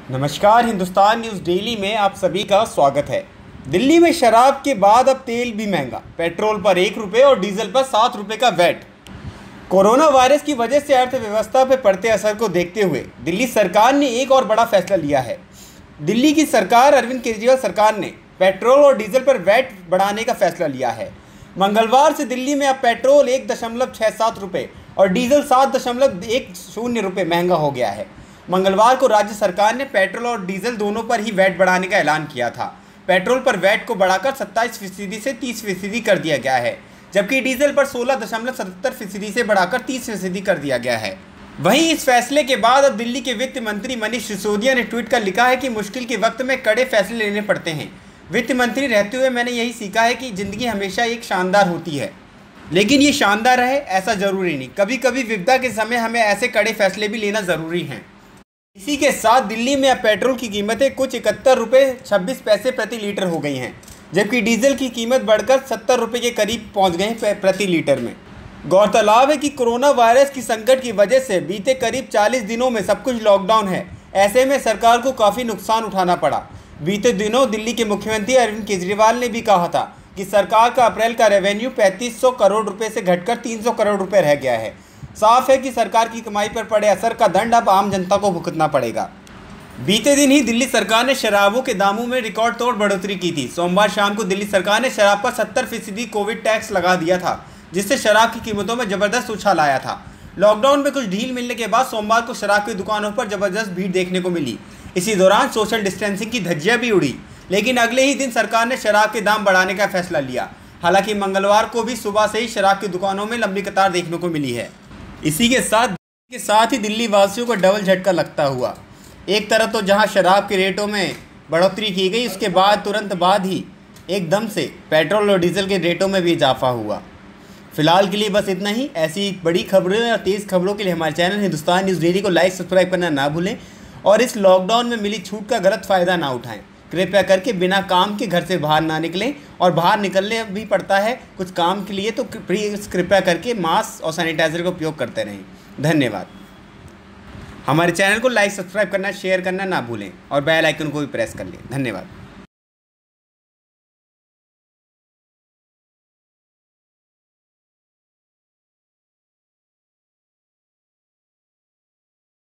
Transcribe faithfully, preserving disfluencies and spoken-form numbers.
नमस्कार, Hindustan news daily में आप सभी का स्वागत है। दिल्ली में शराब के बाद अब तेल भी महंगा, पेट्रोल पर एक रुपये और डीजल पर सात रुपये का वैट। कोरोना वायरस की वजह से अर्थव्यवस्था पर पड़ते असर को देखते हुए दिल्ली सरकार ने एक और बड़ा फैसला लिया है। दिल्ली की सरकार, अरविंद केजरीवाल सरकार ने पेट्रोल और डीजल पर वैट बढ़ाने का फैसला लिया है। मंगलवार से दिल्ली में अब पेट्रोल एक दशमलव छः सात रुपये और डीजल सात दशमलव एक शून्य रुपये महंगा हो गया है। मंगलवार को राज्य सरकार ने पेट्रोल और डीजल दोनों पर ही वैट बढ़ाने का ऐलान किया था। पेट्रोल पर वैट को बढ़ाकर सत्ताईस फीसदी से तीस फीसदी कर दिया गया है, जबकि डीजल पर सोलह दशमलव सतहत्तर फीसदी से बढ़ाकर तीस फीसदी कर दिया गया है। वहीं इस फैसले के बाद अब दिल्ली के वित्त मंत्री मनीष सिसोदिया ने ट्वीट कर लिखा है कि मुश्किल के वक्त में कड़े फैसले लेने पड़ते हैं। वित्त मंत्री रहते हुए मैंने यही सीखा है कि ज़िंदगी हमेशा एक शानदार होती है, लेकिन ये शानदार रहे ऐसा ज़रूरी नहीं। कभी कभी विपदा के समय हमें ऐसे कड़े फैसले भी लेना ज़रूरी हैं। इसी के साथ दिल्ली में अब पेट्रोल की कीमतें कुछ इकहत्तर रुपये छब्बीस पैसे प्रति लीटर हो गई हैं, जबकि डीजल की कीमत बढ़कर सत्तर रुपये के करीब पहुंच गए हैं प्रति लीटर में। गौरतलब है कि कोरोना वायरस की संकट की वजह से बीते करीब चालीस दिनों में सब कुछ लॉकडाउन है। ऐसे में सरकार को काफ़ी नुकसान उठाना पड़ा। बीते दिनों दिल्ली के मुख्यमंत्री अरविंद केजरीवाल ने भी कहा था कि सरकार का अप्रैल का रेवेन्यू पैंतीस सौ करोड़ रुपये से घटकर तीन सौ करोड़ रुपये रह गया है। साफ है कि सरकार की कमाई पर पड़े असर का दंड अब आम जनता को भुगतना पड़ेगा। बीते दिन ही दिल्ली सरकार ने शराबों के दामों में रिकॉर्ड तोड़ बढ़ोतरी की थी। सोमवार शाम को दिल्ली सरकार ने शराब पर सत्तर फीसदी कोविड टैक्स लगा दिया था, जिससे शराब की कीमतों में जबरदस्त उछाल आया था। लॉकडाउन में कुछ ढील मिलने के बाद सोमवार को शराब की दुकानों पर जबरदस्त भीड़ देखने को मिली। इसी दौरान सोशल डिस्टेंसिंग की धज्जियां भी उड़ी, लेकिन अगले ही दिन सरकार ने शराब के दाम बढ़ाने का फैसला लिया। हालांकि मंगलवार को भी सुबह से ही शराब की दुकानों में लंबी कतार देखने को मिली है। इसी के साथ के साथ ही दिल्ली वासियों को डबल झटका लगता हुआ। एक तरफ तो जहां शराब के रेटों में बढ़ोतरी की गई, उसके बाद तुरंत बाद ही एकदम से पेट्रोल और डीजल के रेटों में भी इजाफा हुआ। फिलहाल के लिए बस इतना ही। ऐसी बड़ी खबरें और तेज़ खबरों के लिए हमारे चैनल हिंदुस्तान न्यूज़ डेली को लाइक सब्सक्राइब करना ना भूलें और इस लॉकडाउन में मिली छूट का गलत फ़ायदा ना उठाएं। कृपया करके बिना काम के घर से बाहर ना निकलें, और बाहर निकलने भी पड़ता है कुछ काम के लिए तो कृपया करके मास्क और सैनिटाइज़र का उपयोग करते रहें। धन्यवाद। हमारे चैनल को लाइक सब्सक्राइब करना, शेयर करना ना भूलें और बेल आइकन को भी प्रेस कर लें। धन्यवाद।